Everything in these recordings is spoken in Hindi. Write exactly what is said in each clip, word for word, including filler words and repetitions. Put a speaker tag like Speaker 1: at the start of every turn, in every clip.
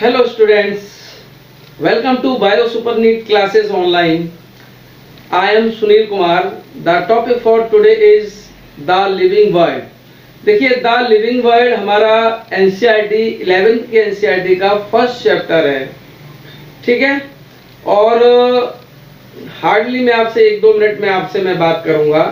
Speaker 1: Hello students, welcome to Bio Super Neat classes online. I am Sunil Kumar. The topic for today is The Living World. देखिए The Living World हमारा N C E R T eleventh के N C E R T का फर्स्ट चैप्टर है, ठीक है। और हार्डली मैं आपसे एक दो मिनट में आपसे मैं बात करूंगा।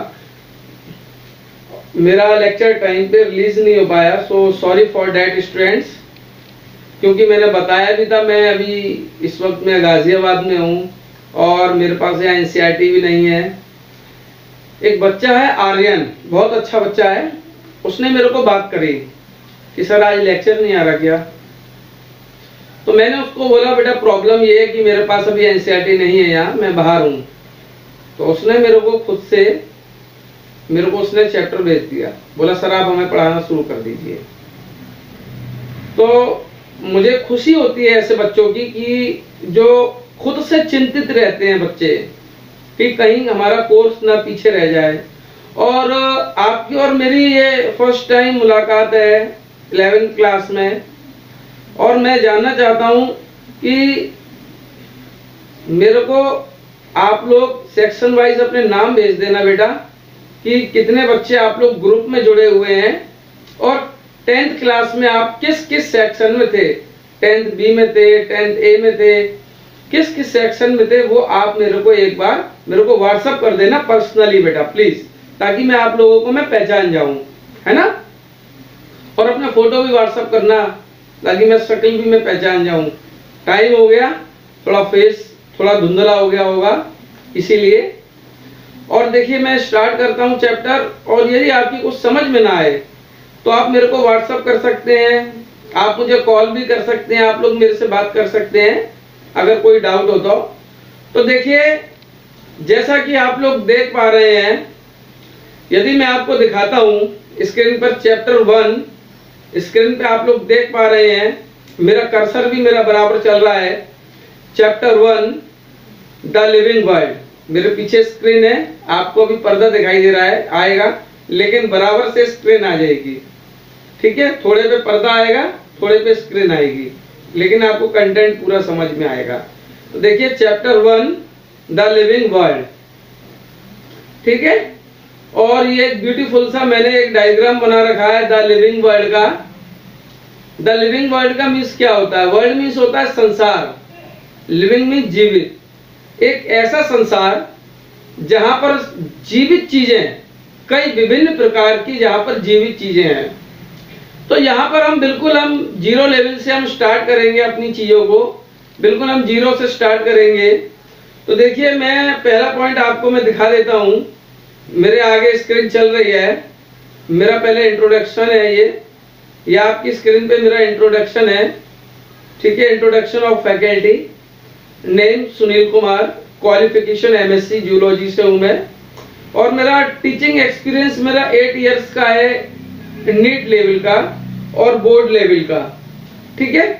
Speaker 1: मेरा लेक्चर टाइम पे रिलीज नहीं हो पाया, so sorry for that students, क्योंकि मैंने बताया भी था मैं अभी इस वक्त मैं गाजियाबाद में हूँ और मेरे पास यहाँ N C E R T भी नहीं है। एक बच्चा है आर्यन, बहुत अच्छा बच्चा है, उसने मेरे को बात करी कि सर आज लेक्चर नहीं आ रहा क्या। तो मैंने उसको बोला बेटा प्रॉब्लम ये है कि मेरे पास अभी N C E R T नहीं है, यहाँ मैं बाहर हूँ। तो उसने मेरे को खुद से मेरे को उसने चैप्टर भेज दिया, बोला सर आप हमें पढ़ाना शुरू कर दीजिए। तो मुझे खुशी होती है ऐसे बच्चों की कि जो खुद से चिंतित रहते हैं बच्चे कि कहीं हमारा कोर्स ना पीछे रह जाए। और आपकी और मेरी ये फर्स्ट टाइम मुलाकात है इलेवेंथ क्लास में, और मैं जानना चाहता हूँ कि मेरे को आप लोग सेक्शन वाइज अपने नाम भेज देना बेटा कि कितने बच्चे आप लोग ग्रुप में जुड़े हुए हैं और टेंथ क्लास में आप किस किस सेक्शन में थे, टेंथ बी में थे, टेंथ ए में थे, किस किस सेक्शन में थे, वो आप मेरे को एक बार मेरे को व्हाट्सअप कर देना पर्सनली बेटा प्लीज, ताकि मैं आप लोगों को मैं पहचान जाऊं, है ना। और अपना फोटो भी व्हाट्सअप करना ताकि मैं शक्ल भी मैं पहचान जाऊं। टाइम हो गया, थोड़ा फेस थोड़ा धुंधला हो गया होगा इसीलिए। और देखिए मैं स्टार्ट करता हूं चैप्टर, और यदि आपकी कुछ समझ में ना आए तो आप मेरे को व्हाट्सअप कर सकते हैं, आप मुझे कॉल भी कर सकते हैं, आप लोग मेरे से बात कर सकते हैं अगर कोई डाउट हो तो। तो देखिए जैसा कि आप लोग देख पा रहे हैं, यदि मैं आपको दिखाता हूं स्क्रीन पर चैप्टर वन, स्क्रीन पे आप लोग देख पा रहे हैं, मेरा कर्सर भी मेरा बराबर चल रहा है। Chapter one the living world, मेरे पीछे स्क्रीन है, आपको भी पर्दा दिखाई दे रहा है, आएगा लेकिन बराबर से स्क्रीन आ जाएगी, ठीक है। थोड़े पे पर्दा आएगा, थोड़े पे स्क्रीन आएगी, लेकिन आपको कंटेंट पूरा समझ में आएगा। तो देखिए chapter one the living world, ठीक है। और ये एक ब्यूटीफुल सा मैंने एक डायग्राम बना रखा है द लिविंग वर्ल्ड का। द लिविंग वर्ल्ड का मीन्स क्या होता है? वर्ल्ड मीन्स होता है संसार, लिविंग मीन्स जीवित। एक ऐसा संसार जहां पर जीवित चीजें, कई विभिन्न प्रकार की जहां पर जीवित चीजें हैं। तो यहाँ पर हम बिल्कुल हम जीरो लेवल से हम स्टार्ट करेंगे अपनी चीजों को, बिल्कुल हम जीरो से स्टार्ट करेंगे। तो देखिए मैं पहला पॉइंट आपको मैं दिखा देता हूँ, मेरे आगे स्क्रीन चल रही है, मेरा पहले इंट्रोडक्शन है, ये ये आपकी स्क्रीन पे मेरा इंट्रोडक्शन है, ठीक है। Introduction of faculty, name Sunil Kumar, qualification M S C zoology से हूँ मैं, और मेरा टीचिंग एक्सपीरियंस मेरा एट इयर्स का है, नीट लेवल का और बोर्ड लेवल का, ठीक है।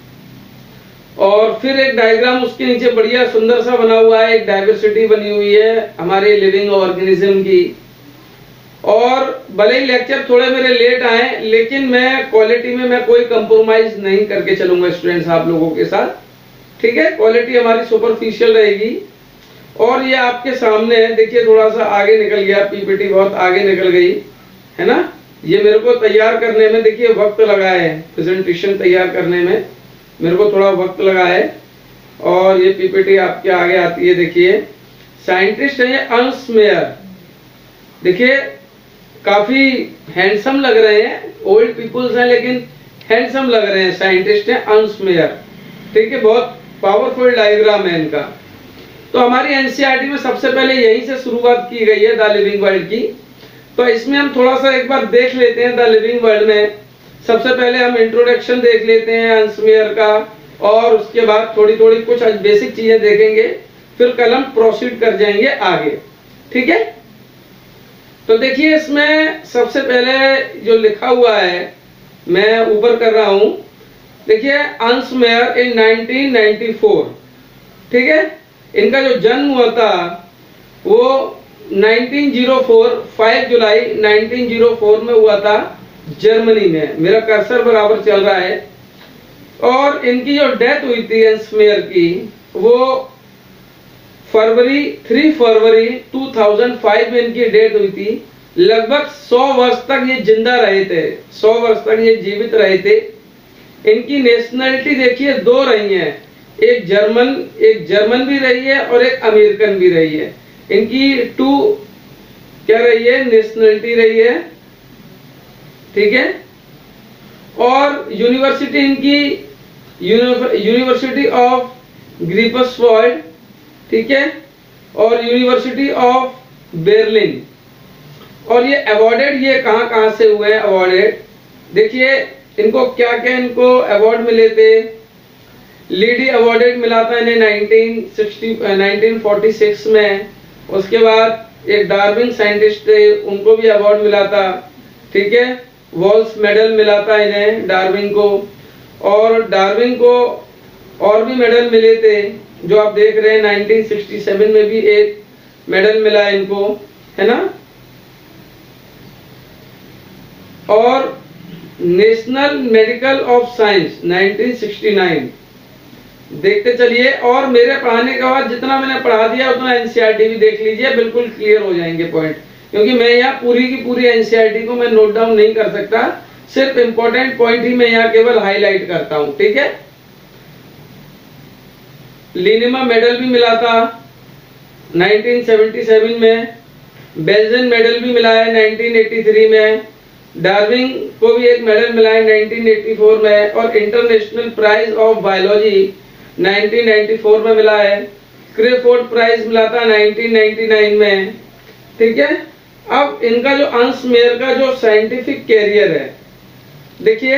Speaker 1: और फिर एक डायग्राम उसके नीचे बढ़िया सुंदर सा बना हुआ है, एक डाइवर्सिटी बनी हुई है हमारे लिविंग ऑर्गेनिज्म की। और भले ही लेक्चर थोड़े मेरे लेट आए, लेकिन मैं क्वालिटी में मैं कोई कंप्रोमाइज नहीं करके चलूंगा स्टूडेंट्स आप लोगों के साथ, ठीक है। क्वालिटी हमारी सुपरफिशियल रहेगी। और ये आपके सामने है, देखिए थोड़ा सा आगे निकल गया, पीपीटी बहुत आगे निकल गई है ना। ये मेरे को तैयार करने में देखिए वक्त लगा है, प्रेजेंटेशन तैयार करने में मेरे को थोड़ा वक्त लगा है। और ये पीपीटी आपके आगे आती है, देखिए साइंटिस्ट है ये अर्न्स्ट मेयर, देखिए काफी हैंडसम लग रहे हैं, ओल्ड पीपल्स हैं लेकिन हैंडसम लग रहे हैं, साइंटिस्ट है अर्न्स्ट मेयर, ठीक है। बहुत पावरफुल डायग्राम है इनका। तो हमारी N C E R T में सबसे पहले यहीं से शुरुआत की गई है द लिविंग वर्ल्ड की। तो इसमें हम थोड़ा सा एक बार देख लेते हैं द लिविंग वर्ल्ड में। सबसे पहले हम इंट्रोडक्शन देख लेते हैं अर्न्स्ट मेयर का, और उसके बाद थोड़ी थोड़ी कुछ बेसिक चीजें देखेंगे, फिर कल हम प्रोसीड कर जाएंगे आगे, ठीक है। तो देखिए इसमें सबसे पहले जो लिखा हुआ है मैं ऊपर कर रहा हूं, देखिए Ernst Mayr in nineteen ninety four, ठीक है। इनका जो जन्म हुआ था वो नाइनटीन ओ फोर, पाँच जुलाई नाइनटीन ओ फोर में हुआ था जर्मनी में। मेरा कर्सर बराबर चल रहा है। और इनकी जो डेथ हुई थी एल्समेयर की, वो फरवरी थ्री फरवरी टू थाउजेंड फाइव में इनकी डेथ हुई थी। लगभग सौ वर्ष तक ये जिंदा रहे थे, सौ वर्ष तक ये जीवित रहे थे। इनकी नेशनलिटी देखिए दो रही है, एक जर्मन एक जर्मन भी रही है और एक अमेरिकन भी रही है। इनकी टू क्या रही है, नेशनलिटी रही है, ठीक है। और यूनिवर्सिटी इनकी यूनिवर्सिटी ऑफ ग्रीफसवाल्ड, ठीक है, और यूनिवर्सिटी ऑफ बर्लिन। और ये अवार्डेड ये कहां कहां से हुए हैं अवार्डेड, देखिए इनको क्या क्या इनको अवार्ड मिले थे। लीडी अवार्डेड मिला था इन्हें nineteen sixty nineteen forty six में। उसके बाद एक डार्विन साइंटिस्ट थे, उनको भी अवार्ड मिला था, ठीक है। वॉल्स मेडल मिला था इन्हें डार्विन को, और डार्विन को और भी मेडल मिले थे जो आप देख रहे हैं। नाइनटीन सिक्सटी सेवन में भी एक मेडल मिला इनको, है ना। और national medical of science nineteen sixty nine. देखते चलिए, और मेरे पढ़ाने के बाद जितना मैंने पढ़ा दिया उतना एनसीईआरटी भी देख लीजिए, बिल्कुल क्लियर हो जाएंगे पॉइंट। क्योंकि मैं यहाँ पूरी की पूरी एनसीईआरटी को मैं नोट डाउन नहीं कर सकता, सिर्फ इंपॉर्टेंट पॉइंट ही मैं यहाँ केवल हाईलाइट करता हूँ, ठीक है। लिनिमा मेडल भी मिला था नाइनटीन सेवेंटी सेवन में, बेल्जन मेडल भी मिला है नाइनटीन एटी थ्री में, डार्विन को भी एक मेडल मिला है नाइनटीन एटी फोर में, और international prize of biology nineteen ninety four में मिला है। क्रेफोर्ड प्राइज मिला था नाइनटीन नाइंटी नाइन में, ठीक है। अब इनका जो एल्समेयर का जो साइंटिफिक कैरियर है, देखिए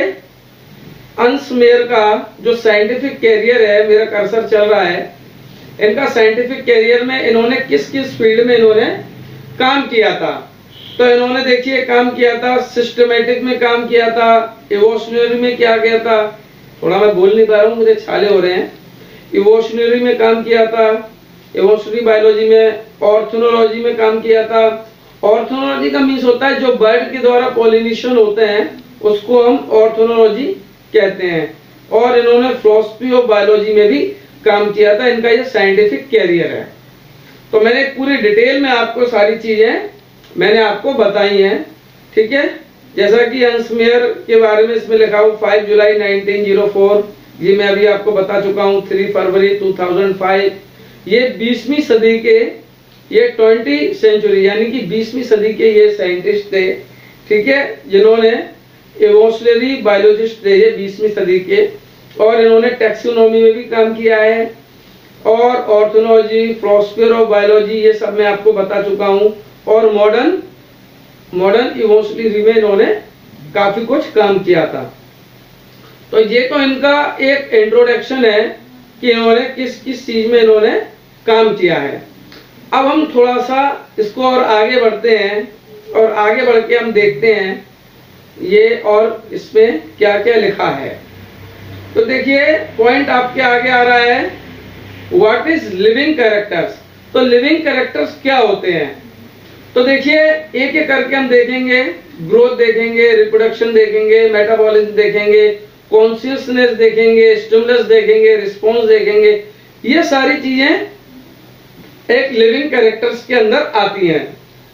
Speaker 1: एल्समेयर का जो साइंटिफिक कैरियर है, मेरा कर्सर चल रहा है, इनका साइंटिफिक कैरियर में इन्होंने किस किस फील्ड में इन्होंने काम किया था। तो इन्होंने देखिए काम किया था, सिस्टमेटिक में काम किया था, इवोल्यूशनरी में क्या किया था, थोड़ा मैं बोल नहीं पा रहा हूँ, मुझे छाले हो रहे हैं। इवोल्यूशनरी में काम किया था, इवोल्यूशनरी बायोलॉजी में, ऑर्थोनोलॉजी में काम किया था। ऑर्थोनोलॉजी का मीन्स होता है जो बर्ड के द्वारा पॉलिनेशन होते हैं उसको हम ऑर्थोनोलॉजी कहते हैं। और इन्होंने फिलॉसफी ऑफ बायोलॉजी में भी काम किया था। इनका ये साइंटिफिक कैरियर है। तो मैंने पूरी डिटेल में आपको सारी चीजें मैंने आपको बताई हैं, ठीक है। जैसा कि एल्समेयर के बारे में इसमें लिखा हूँ फाइव जुलाई नाइनटीन ज़ीरो फोर, ये मैं अभी आपको बता चुका हूँ। थ्री फरवरी टू थाउजेंड फाइव, ये बीसवीं सदी के, ये ट्वेंटी सेंचुरी यानी कि बीसवीं सदी के ये साइंटिस्ट थे, ठीक है, जिन्होंने इवोल्यूशनरी बायोलॉजिस्ट थे ये बीसवीं सदी के। और इन्होंने टैक्सोनॉमी में भी काम किया है, और ऑर्थोलॉजी, फिलॉसफी ऑफ बायोलॉजी, ये सब मैं आपको बता चुका हूँ। और मॉडर्न मॉडर्न इवोल्यूशनरी में इन्होंने काफी कुछ काम किया था। तो ये तो इनका एक इंट्रोडक्शन है कि इन्होंने किस किस चीज में इन्होंने काम किया है। अब हम थोड़ा सा इसको और आगे बढ़ते हैं, और आगे बढ़ के हम देखते हैं ये और इसमें क्या क्या लिखा है। तो देखिए पॉइंट आपके आगे आ रहा है, व्हाट इज लिविंग कैरेक्टर्स। तो लिविंग कैरेक्टर्स क्या होते हैं, तो देखिए एक एक करके हम देखेंगे। ग्रोथ देखेंगे, रिप्रोडक्शन देखेंगे, मेटाबॉलिज्म देखेंगे, कॉन्शियसनेस देखेंगे, स्टिमुलस देखेंगे, रिस्पॉन्स देखेंगे। ये सारी चीजें एक लिविंग कैरेक्टर्स के अंदर आती हैं।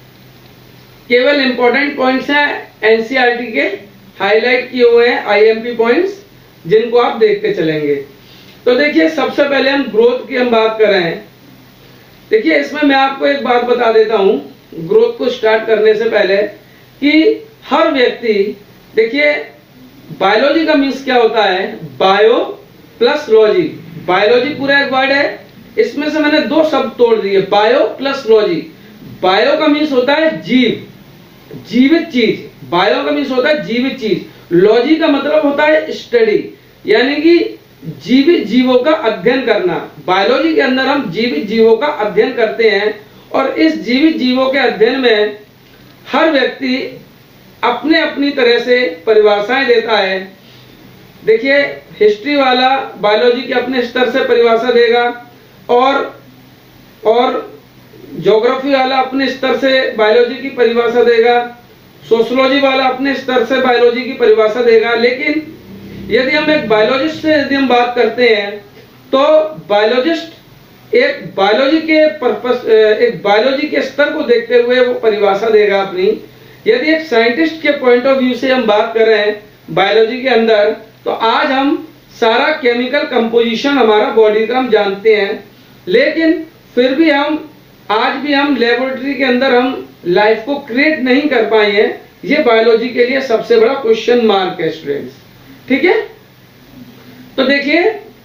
Speaker 1: केवल इंपॉर्टेंट पॉइंट्स हैं, एनसीईआरटी के हाईलाइट किए हुए हैं आईएमपी पॉइंट्स, जिनको आप देखते चलेंगे। तो देखिए सबसे पहले हम ग्रोथ की हम बात कर रहे हैं। देखिए इसमें मैं आपको एक बात बता देता हूं ग्रोथ को स्टार्ट करने से पहले, कि हर व्यक्ति, देखिए बायोलॉजी का मीन्स क्या होता है, बायो प्लस लॉजी। बायोलॉजी पूरा एक वर्ड है, इसमें से मैंने दो शब्द तोड़ दिए, बायो प्लस लॉजी। बायो का मीन्स होता है जीव, जीवित चीज। बायो का मीन्स होता है जीवित चीज। लॉजी का मतलब होता है स्टडी, यानी कि जीवित जीवों का अध्ययन करना। बायोलॉजी के अंदर हम जीवित जीवों का अध्ययन करते हैं, और इस जीवित जीवों के अध्ययन में हर व्यक्ति अपने अपनी तरह से परिभाषाएं देता है। देखिए हिस्ट्री वाला बायोलॉजी के अपने स्तर से परिभाषा देगा, और और ज्योग्राफी वाला अपने स्तर से बायोलॉजी की परिभाषा देगा, सोशियोलॉजी वाला अपने स्तर से बायोलॉजी की परिभाषा देगा। लेकिन यदि हम एक बायोलॉजिस्ट से यदि हम बात करते हैं तो बायोलॉजिस्ट एक बायोलॉजी के पर्पस एक बायोलॉजी के स्तर को देखते हुए वो परिभाषा देगा अपनी। यदि एक साइंटिस्ट के पॉइंट ऑफ व्यू से हम बात कर रहे हैं बायोलॉजी के अंदर, तो आज हम सारा केमिकल कंपोजिशन हमारा बॉडी का हम जानते हैं, लेकिन फिर भी हम आज भी हम लेबोरेटरी के अंदर हम लाइफ को क्रिएट नहीं कर पाए हैं। ये बायोलॉजी के लिए सबसे बड़ा क्वेश्चन मार्क है स्टूडेंट्स, ठीक है। तो देखिए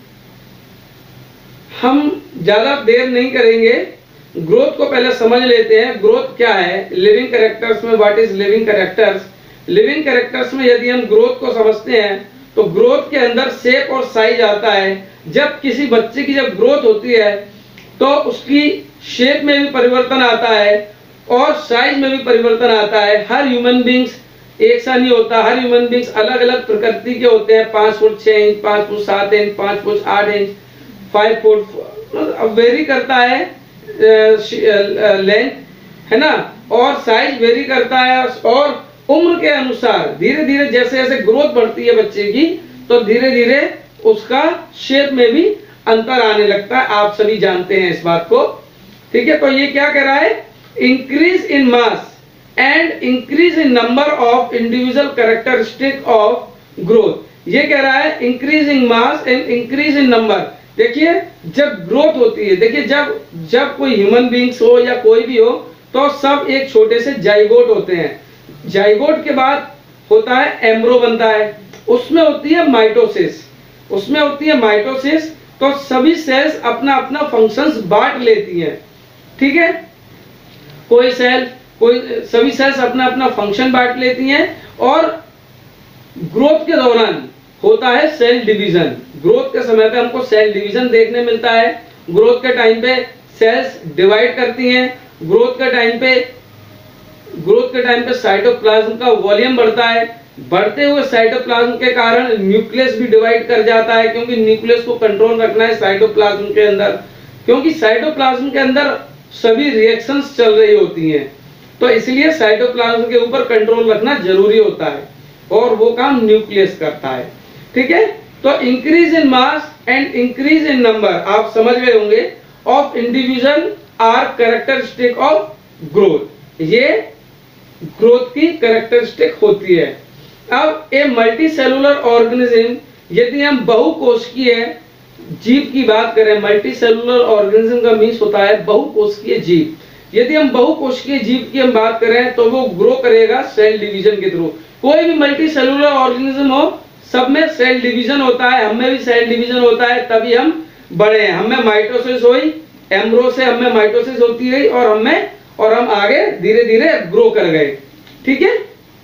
Speaker 1: हम ज्यादा देर नहीं करेंगे, ग्रोथ को पहले समझ लेते हैं। ग्रोथ क्या है लिविंग कैरेक्टर्स में, what is living characters. Living characters में यदि हम ग्रोथ को समझते हैं तो ग्रोथ के अंदर शेप और साइज आता है। जब किसी बच्चे की जब ग्रोथ होती है तो उसकी शेप में भी परिवर्तन आता है और साइज में भी परिवर्तन आता है। हर ह्यूमन बींग्स एक सा नहीं होता, हर ह्यूमन बींग्स अलग अलग प्रकृति के होते हैं। पांच फुट छह इंच, पांच फुट सात इंच, पांच फुट आठ इंच, फाइव फुट वेरी करता है लेंथ, है ना, और साइज वेरी करता है। और उम्र के अनुसार धीरे धीरे जैसे जैसे ग्रोथ बढ़ती है बच्चे की तो धीरे धीरे उसका शेप में भी अंतर आने लगता है। आप सभी जानते हैं इस बात को, ठीक है। तो ये क्या कह रहा है, increase in mass and increase in number of individual characteristic of growth. ये कह रहा है increase in mass and increase in number. देखिए जब ग्रोथ होती है, देखिए जब जब कोई ह्यूमन बींग्स हो या कोई भी हो तो सब एक छोटे से जाइगोट होते हैं। जाइगोट के बाद होता है एम्ब्रो बनता है, उसमें होती है माइटोसिस, उसमें होती है माइटोसिस। तो सभी सेल्स अपना अपना फंक्शंस बांट लेती हैं, ठीक है। कोई सेल कोई सभी सेल्स अपना अपना फंक्शन बांट लेती हैं और ग्रोथ के दौरान होता है सेल डिवीजन। ग्रोथ के समय पे हमको सेल डिवीजन देखने मिलता है। ग्रोथ के टाइम पे सेल्स डिवाइड करती हैं। ग्रोथ के टाइम पे ग्रोथ के टाइम पे साइटोप्लाज्म का वॉल्यूम बढ़ता है। बढ़ते हुए साइटोप्लाज्म के कारण न्यूक्लियस भी डिवाइड कर जाता है, क्योंकि न्यूक्लियस को कंट्रोल रखना है साइटोप्लाज्म के अंदर, क्योंकि साइटोप्लाज्म के अंदर सभी रिएक्शंस चल रही होती हैं। तो इसलिए साइटोप्लाज्म के ऊपर कंट्रोल रखना जरूरी होता है और वो काम न्यूक्लियस करता है, ठीक है। तो increase in mass and increase in number, आप समझ गए होंगे, of individual are characteristic of growth. ये ग्रोथ की कैरेक्टरिस्टिक होती है। अब ए मल्टी सेलुलर ऑर्गेनिज्म, यदि हम बहुकोशिकीय जीव की बात करें, मल्टी सेलुलर ऑर्गेनिज्म का मीन्स होता है बहुकोशिकीय जीव। यदि हम बहुकोशिकीय जीव की हम बात करें तो वो ग्रो करेगा सेल डिवीजन के थ्रू। कोई भी मल्टी सेलुलर ऑर्गेनिज्म हो, सब में सेल डिवीजन होता है, हमें भी सेल डिवीजन होता है, तभी हम बड़े हैं। हमें माइटोसिस हुई, एम्ब्रो से हमें माइटोसिस होती रही और हमें और हम आगे धीरे धीरे ग्रो कर गए, ठीक है।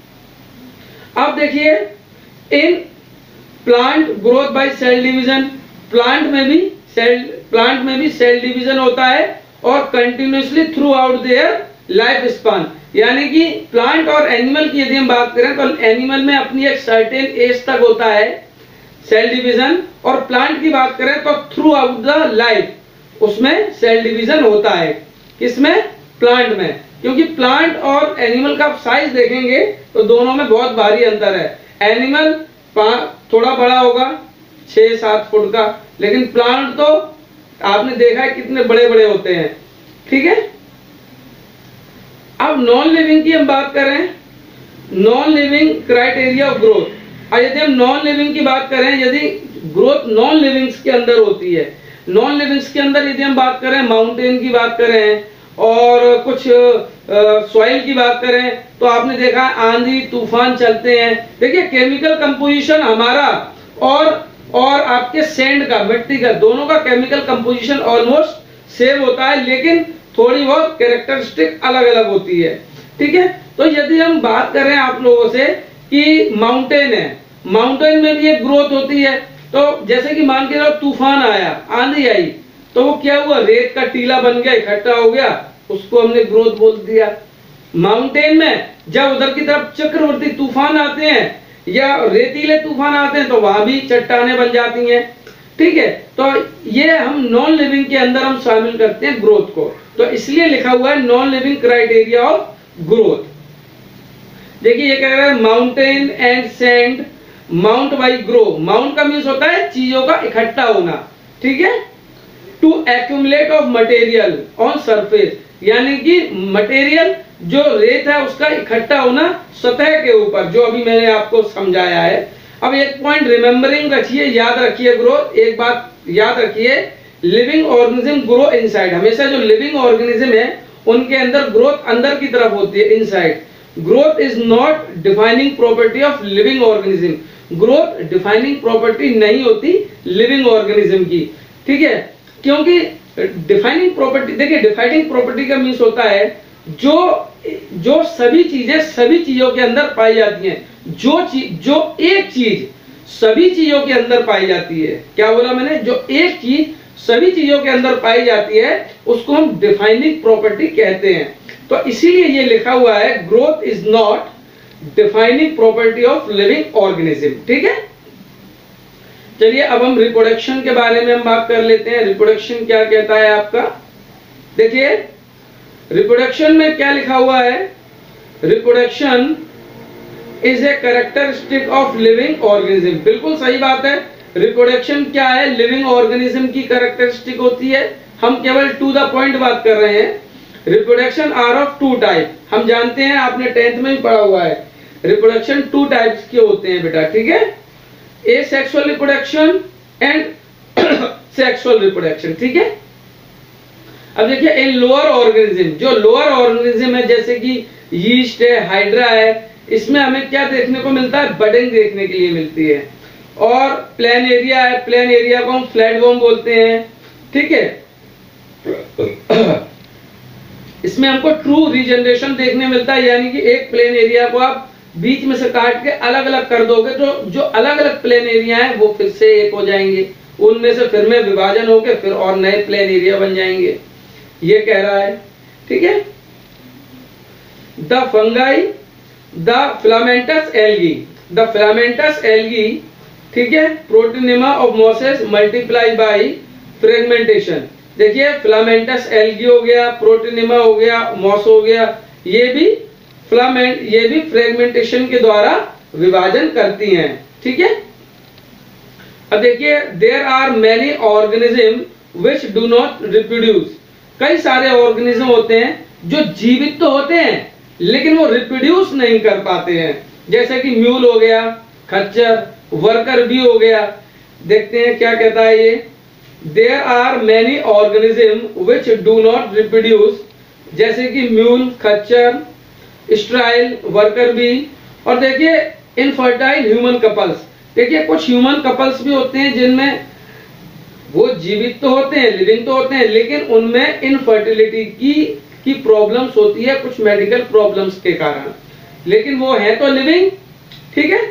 Speaker 1: अब देखिए in plant growth by cell division, plant में भी सेल प्लांट में भी सेल डिवीजन होता है और continuously throughout their life span. यानी कि प्लांट और एनिमल की यदि हम बात करें तो एनिमल में अपनी एक सर्टेन एज तक होता है सेल डिवीजन, और प्लांट की बात करें तो थ्रू आउट द लाइफ उसमें सेल डिवीजन होता है। किसमें, प्लांट में, क्योंकि प्लांट और एनिमल का साइज देखेंगे तो दोनों में बहुत भारी अंतर है। एनिमल थोड़ा बड़ा होगा छह सात फुट का, लेकिन प्लांट तो आपने देखा है कितने बड़े बड़े होते हैं, ठीक है। अब नॉन लिविंग की हम बात करें, non living criteria of growth. यदि हम नॉन लिविंग की बात करें, यदि ग्रोथ नॉन लिविंग्स के अंदर होती है, नॉन लिविंग्स के अंदर यदि हम बात करें, माउंटेन की बात करें और कुछ सॉइल की बात करें तो आपने देखा आंधी तूफान चलते हैं। देखिए केमिकल कंपोजिशन हमारा और और आपके सैंड का, मिट्टी का, दोनों का केमिकल कंपोजिशन ऑलमोस्ट सेम होता है, लेकिन थोड़ी बहुत कैरेक्टरिस्टिक अलग अलग होती है, ठीक है। तो यदि हम बात करें आप लोगों से कि माउंटेन है, माउंटेन में भी एक ग्रोथ होती है। तो जैसे कि मान के चलो तूफान आया, आंधी आई, तो वो क्या हुआ, रेत का टीला बन गया, इकट्ठा हो गया, उसको हमने ग्रोथ बोल दिया। माउंटेन में जब उधर की तरफ चक्रवर्ती तूफान आते हैं या रेतीले तूफान आते हैं तो वहां भी चट्टानें बन जाती हैं, ठीक है। तो ये हम नॉन लिविंग के अंदर हम शामिल करते हैं ग्रोथ को, तो इसलिए लिखा हुआ है non living criteria of growth. देखिए ये कह रहा है mountain and sand, mount by grow, mount का मीन्स होता है चीजों का इकट्ठा होना, ठीक है। To accumulate of material on surface, यानी कि मटेरियल जो रेत है उसका इकट्ठा होना सतह के ऊपर, जो अभी मैंने आपको समझाया है। अब एक पॉइंट रिमेम्बरिंग रखिए, याद रखिए ग्रोथ, एक बात याद रखिए, लिविंग ऑर्गेनिज्म ग्रो इनसाइड, हमेशा जो लिविंग ऑर्गेनिज्म है उनके अंदर ग्रोथ अंदर की तरफ होती है, inside. Growth is not defining property of living organism, growth defining property नहीं होती लिविंग ऑर्गेनिज्म की, ठीक है। क्योंकि डिफाइनिंग प्रॉपर्टी, देखिए डिफाइनिंग प्रॉपर्टी का मीन्स होता है जो जो सभी चीजें सभी चीजों के अंदर पाई जाती हैं, जो चीज जो एक चीज सभी चीजों के अंदर पाई जाती है, क्या बोला मैंने, जो एक चीज सभी चीजों के अंदर पाई जाती है उसको हम डिफाइनिंग प्रॉपर्टी कहते हैं। तो इसीलिए ये लिखा हुआ है growth is not defining property of living organism, ठीक है। चलिए अब हम रिप्रोडक्शन के बारे में हम बात कर लेते हैं। रिप्रोडक्शन क्या कहता है आपका, देखिए रिप्रोडक्शन में क्या लिखा हुआ है, reproduction is a characteristic of living organism, बिल्कुल सही बात है। रिप्रोडक्शन क्या है, लिविंग ऑर्गेनिज्म की कैरेक्टरिस्टिक होती है। हम केवल टू द पॉइंट बात कर रहे हैं। Reproduction are of two type, हम जानते हैं, आपने टेंथ में भी पढ़ा हुआ है, रिप्रोडक्शन टू टाइप्स के होते हैं बेटा, ठीक है, asexual reproduction and sexual reproduction, ठीक है। अब देखिए इन लोअर ऑर्गेनिज्म, जो लोअर ऑर्गेनिज्म है जैसे कि यीस्ट है, हाइड्रा है, इसमें हमें क्या देखने को मिलता है, बडिंग देखने के लिए मिलती है। और planaria area, planaria को हम फ्लैटवर्म बोलते हैं, ठीक है। इसमें हमको ट्रू रीजनरेशन देखने मिलता है, यानी कि एक प्लेन एरिया को आप बीच में से काट के अलग अलग कर दोगे तो जो अलग अलग प्लेन एरिया है वो फिर से एक हो जाएंगे, उनमें से फिर में विभाजन होकर फिर और नए प्लेन एरिया बन जाएंगे, ये कह रहा है, ठीक है। The fungi the filamentous algae, the filamentous algae, ठीक है, protonema of mosses multiply by fragmentation. देखिए फिलामेंटस एल्गी हो गया, प्रोटीनिमा हो गया, मॉस हो गया, ये भी फिलामेंट ये भी फ्रेगमेंटेशन के द्वारा विभाजन करती हैं, ठीक है। अब देखिए there are many organism which do not reproduce, कई सारे ऑर्गेनिज्म होते हैं जो जीवित तो होते हैं लेकिन वो रिप्रोड्यूस नहीं कर पाते हैं, जैसे कि म्यूल हो गया, खच्चर, वर्कर बी हो गया। देखते हैं क्या कहता है ये, there are many organism which do not reproduce, जैसे कि म्यूल, खच्चर, स्ट्राइल, वर्कर बी। और देखिए इनफर्टाइल ह्यूमन कपल्स, देखिए कुछ ह्यूमन कपल्स भी होते हैं जिनमें वो जीवित तो होते हैं, लिविंग तो होते हैं, लेकिन उनमें इनफर्टिलिटी की की प्रॉब्लम्स होती है कुछ मेडिकल प्रॉब्लम्स के कारण, लेकिन वो है तो लिविंग, ठीक है।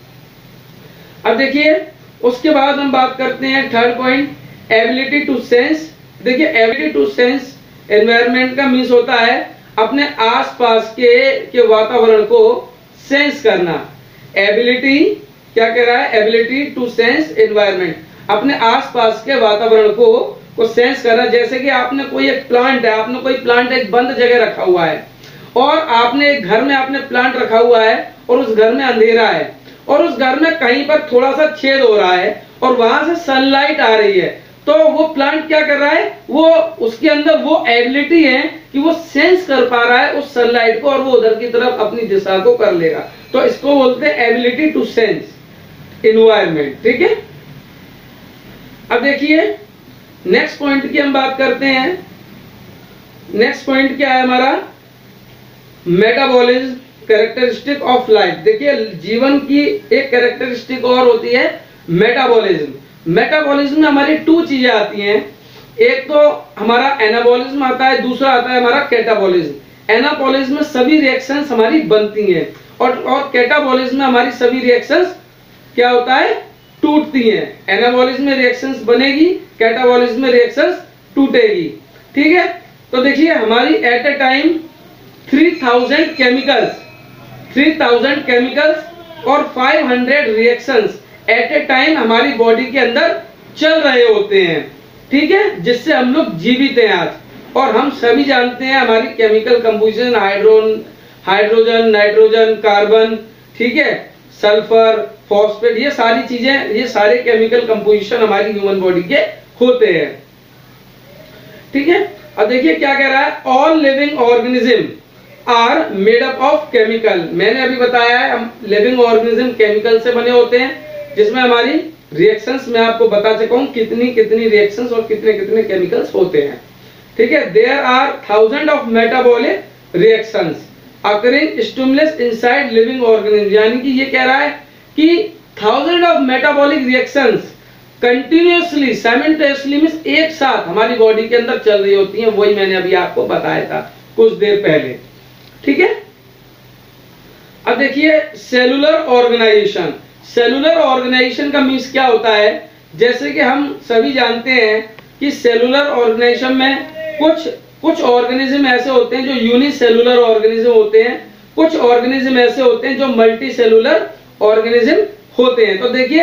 Speaker 1: अब देखिए उसके बाद हम बात करते हैं third point, ability to sense. देखिए एबिलिटी टू सेंस एनवायरनमेंट का मीन्स होता है अपने आसपास के के वातावरण को सेंस करना। एबिलिटी क्या कह रहा है, एबिलिटी टू सेंस एनवायरनमेंट, अपने आसपास के वातावरण को को सेंस करना। जैसे कि आपने कोई एक प्लांट है, आपने कोई प्लांट एक बंद जगह रखा हुआ है और आपने एक घर में आपने प्लांट रखा हुआ है और उस घर में अंधेरा है और उस घर में कहीं पर थोड़ा सा छेद हो रहा है और वहां से सनलाइट आ रही है, तो वो प्लांट क्या कर रहा है, वो उसके अंदर वो एबिलिटी है कि वो सेंस कर पा रहा है उस सनलाइट को और वो उधर की तरफ अपनी दिशा को कर लेगा। तो इसको बोलते हैं एबिलिटी टू सेंस एनवायरनमेंट, ठीक है। अब देखिए नेक्स्ट पॉइंट की हम बात करते हैं। नेक्स्ट पॉइंट क्या है हमारा, मेटाबॉलिज्म कैरेक्टरिस्टिक ऑफ लाइफ। देखिए जीवन की एक कैरेक्टरिस्टिक और होती है मेटाबॉलिज्म। मेटाबॉलिज्म में हमारी टू चीजें आती हैं, एक तो हमारा एनाबॉलिज्म आता है, दूसरा आता है हमारा कैटाबॉलिज्म। एनाबॉलिज्म में सभी रिएक्शंस हमारी बनती हैं और और कैटाबॉलिज्म में हमारी सभी रिएक्शंस क्या होता है, टूटती हैं। एनाबॉलिज्म में रिएक्शंस बनेगी, कैटाबॉलिज्म में रिएक्शंस टूटेगी, ठीक है। तो देखिए हमारी at a time three thousand chemicals three thousand chemicals और five hundred reactions at a time हमारी बॉडी के अंदर चल रहे होते हैं, ठीक है, जिससे हम लोग जीवित हैं आज। और हम सभी जानते हैं हमारी केमिकल कंपोजिशन हाइड्रोन हाइड्रोजन, नाइट्रोजन, कार्बन, ठीक है, सल्फर, फॉस्फेट, ये सारी चीजें, ये सारे केमिकल कंपोजिशन हमारी ह्यूमन बॉडी के होते हैं। ठीक है, अब देखिए क्या कह रहा है, all living organism are made up of chemical. मैंने अभी बताया है हम लिविंग ऑर्गेनिज्म केमिकल से बने होते हैं, जिसमें हमारी रिएक्शंस मैं आपको बता चुका हूं कितनी कितनी रिएक्शंस और कितने कितने केमिकल्स होते हैं। ठीक है, there are thousand of metabolic reactions occurring stimulus inside living organism, यानी कि ये कह रहा है कि thousand of metabolic reactions continuously simultaneously means एक साथ हमारी बॉडी के अंदर चल रही होती हैं, वही मैंने अभी आपको बताया था कुछ देर पहले। ठीक है, अब देखिए सेलुलर ऑर्गेनाइजेशन। सेलुलर ऑर्गेनाइजेशन का मीन्स क्या होता है, जैसे कि हम सभी जानते हैं कि सेलुलर ऑर्गेनाइजेशन में कुछ कुछ ऑर्गेनिज्म ऐसे होते हैं जो यूनिसेलुलर ऑर्गेनिज्म होते हैं, कुछ ऑर्गेनिज्म ऐसे होते हैं जो मल्टी सेलुलर ऑर्गेनिज्म होते हैं। तो देखिए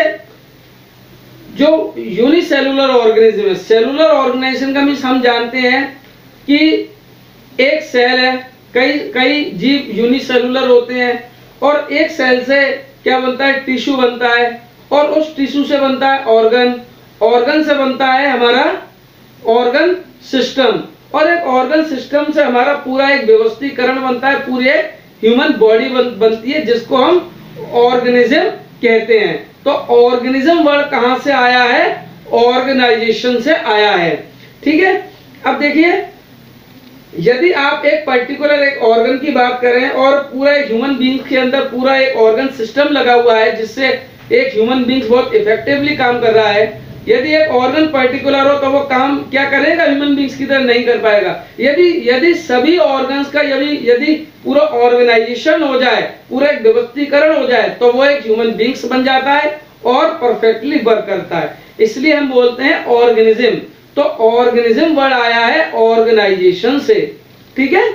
Speaker 1: जो यूनिसेलुलर ऑर्गेनिज्म है, सेलुलर ऑर्गेनाइजेशन का मीन्स हम जानते हैं कि एक सेल है, कई कई जीव यूनिसेलुलर होते हैं, और एक सेल से क्या बनता है, टिश्यू बनता है, और उस टिश्यू से बनता है ऑर्गन, ऑर्गन से बनता है हमारा ऑर्गन सिस्टम, और एक ऑर्गन सिस्टम से हमारा पूरा एक व्यवस्थीकरण बनता है, पूरे ह्यूमन बॉडी बन, बनती है, जिसको हम ऑर्गेनिज्म कहते हैं। तो ऑर्गेनिज्म वर्ड कहां से आया है, ऑर्गेनाइजेशन से आया है। ठीक है, अब देखिए यदि आप एक पर्टिकुलर एक ऑर्गन की बात करें और पूरा एक ह्यूमन बीइंग के अंदर पूरा एक ऑर्गन सिस्टम लगा हुआ है, जिससे एक ह्यूमन बीइंग बहुत इफेक्टिवली काम कर रहा है, यदि एक ऑर्गन पर्टिकुलर हो तो वो काम क्या करेगा, ह्यूमन बीइंग्स की तरह नहीं कर पाएगा। यदि यदि सभी ऑर्गन्स का यदि यदि पूरा ऑर्गेनाइजेशन हो जाए, पूरा एक व्यवस्थीकरण हो जाए, तो वो एक ह्यूमन बीइंग्स बन जाता है और परफेक्टली वर्क करता है, इसलिए हम बोलते हैं ऑर्गेनिज्म। तो ऑर्गेनिज्म वर्ड आया है ऑर्गेनाइजेशन से। ठीक है,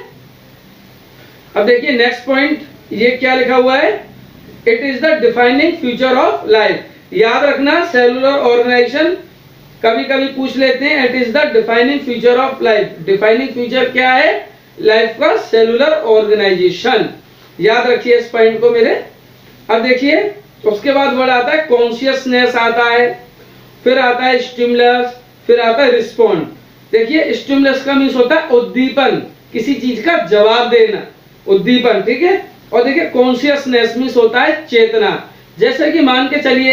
Speaker 1: अब देखिए नेक्स्ट पॉइंट, ये क्या लिखा हुआ है, it is the defining future of life. याद रखना, सेलुलर ऑर्गेनाइजेशन कभी कभी पूछ लेते हैं, it is the defining future of life. Defining future क्या है, लाइफ का सेलुलर ऑर्गेनाइजेशन। याद रखिए इस पॉइंट को मेरे। अब देखिए उसके बाद वर्ड आता है कॉन्शियसनेस आता है, फिर आता है स्टिमुलस, फिर आता है रिस्पॉन्ड। देखिए स्टिमुलस का मीन्स होता है उद्दीपन, किसी चीज का जवाब देना, उद्दीपन। ठीक है, और देखिए कॉन्शियसनेस मीन्स होता है चेतना। जैसे कि मान के चलिए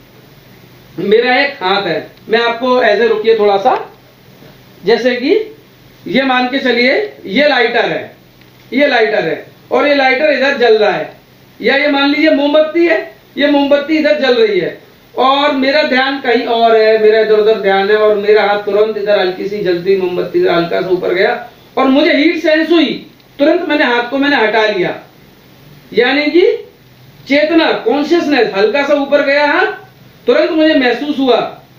Speaker 1: मेरा एक हाथ है, मैं आपको ऐसे रुकिए थोड़ा सा, जैसे कि ये मान के चलिए ये लाइटर है, ये लाइटर है और ये लाइटर इधर जल रहा है, या ये मान लीजिए मोमबत्ती है, ये मोमबत्ती इधर जल रही है और मेरा ध्यान कहीं और है, मेरा इधर उधर ध्यान है और मेरा हाथ तुरंत इधर हल्की सी जलती मोमबत्ती हल्का सा ऊपर गया और मुझे हीट सेंस हुई, तुरंत मैंने हाथ को मैंने हटा लिया, यानी कि चेतना कॉन्शियसनेस, हल्का सा ऊपर गया हाथ, तुरंत मुझे महसूस हुआ,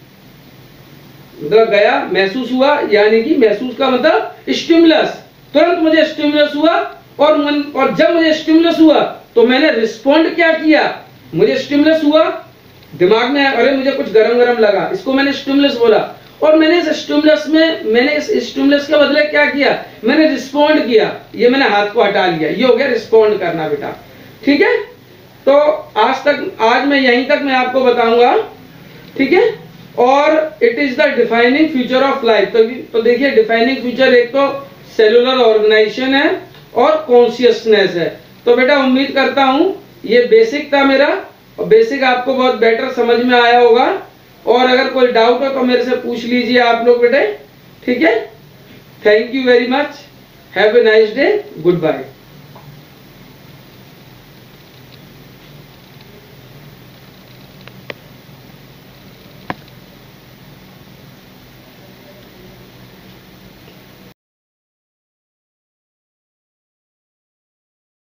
Speaker 1: मतलब गया महसूस हुआ, यानी कि महसूस का मतलब स्टिमुलस, तुरंत मुझे स्टिमुलस हुआ और मन, और जब मुझे स्टिमुलस हुआ तो मैंने रिस्पॉन्ड क्या किया, मुझे स्टिमुलस हुआ, दिमाग में अरे मुझे कुछ गरम गरम लगा, इसको मैंने स्टिमुलस बोला, और मैंने इस स्टिमुलस में मैंने इस स्टिमुलस के बदले क्या किया, मैंने रिस्पॉन्ड किया, ये मैंने हाथ को हटा लिया, ये हो गया रिस्पॉन्ड करना बेटा। ठीक है, तो आज तक आज मैं यहीं तक मैं आपको बताऊंगा। ठीक है, और it is the defining future of life. तो, तो देखिए डिफाइनिंग फ्यूचर एक तो सेलुलर ऑर्गेनाइजेशन है और कॉन्शियसनेस है। तो बेटा उम्मीद करता हूं ये बेसिक था मेरा, और बेसिक आपको बहुत बेटर समझ में आया होगा, और अगर कोई डाउट हो तो मेरे से पूछ लीजिए आप लोग बेटे। ठीक है, thank you very much, have a nice day, good bye.